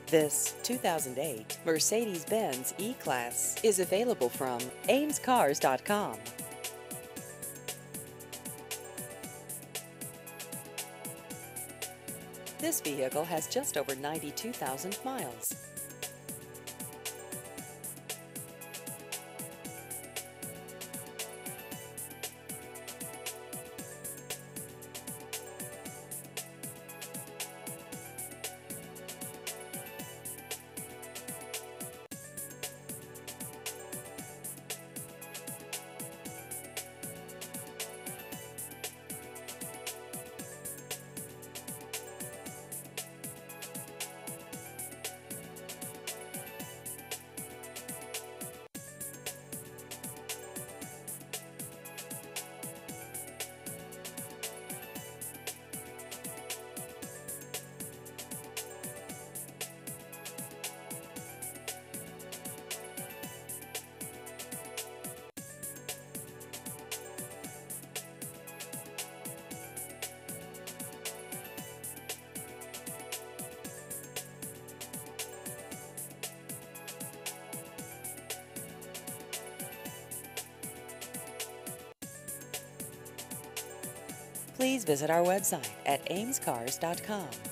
This 2008 Mercedes-Benz E-Class is available from AmesCars.com. This vehicle has just over 92,000 miles. Please visit our website at AmesCars.com.